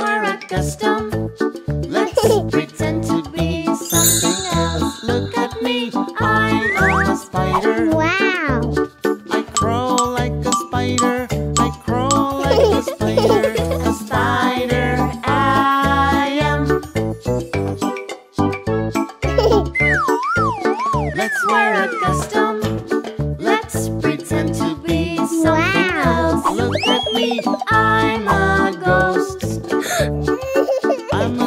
wear a costume. Let's pretend to be something else. Look at me, I'm a spider. Wow! I crawl like a spider. I crawl like a spider. A spider I am. Let's wear a costume. Let's pretend to be something else. Look at me, I'm a ghost. I'm a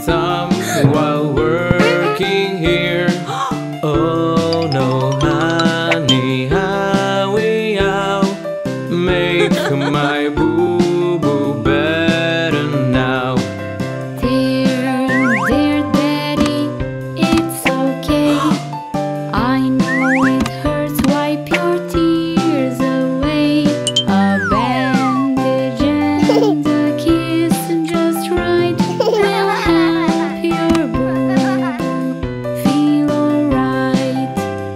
thumb while working here. Oh no, honey, howie, ow, make my boo-boo better now. Dear Daddy, it's okay. I know it hurts, wipe your tears away. A bandage and a kiss just right will help your boo-boo feel alright.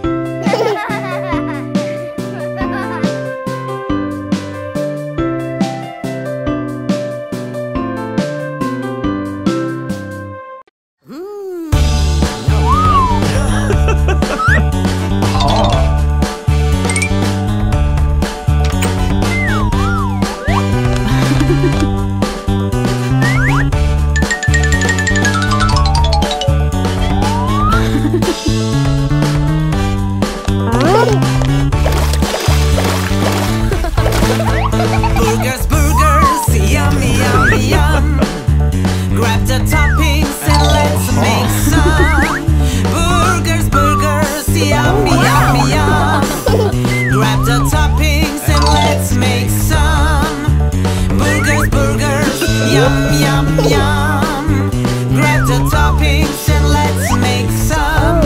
Burgers, burgers, yummy, yummy, yum. Grab the toppings and let's make some. Burgers, burgers, yummy, yummy, yum. Grab the toppings and let's make some. Burgers, burgers, yum, yum, yum. Grab the toppings and let's make some.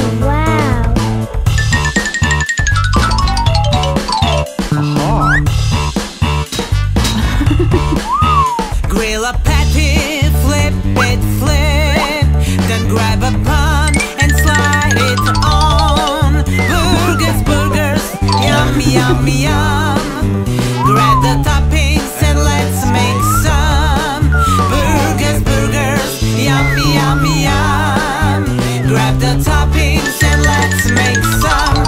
Grill a patty, flip it, flip. Then grab a bun and slide it on. Burgers, burgers, yummy, yummy, yum. Grab the toppings and let's make some. Burgers, burgers, yummy, yummy, yum. Grab the toppings and let's make some.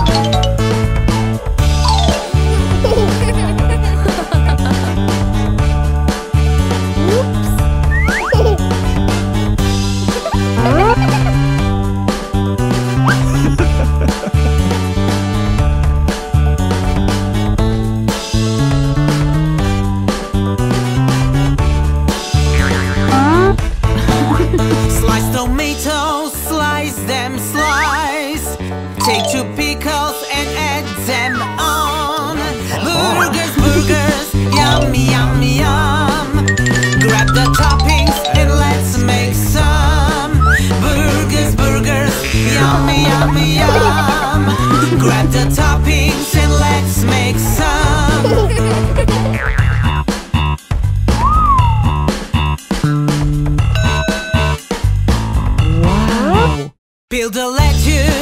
Slice tomatoes, slice them, slice. Take 2 pickles and add them on. Burgers, burgers, yummy, yummy, yum. Grab the toppings and let's make some. Burgers, burgers, yummy, yummy, yum. Grab the toppings and let's make some. Peel the lettuce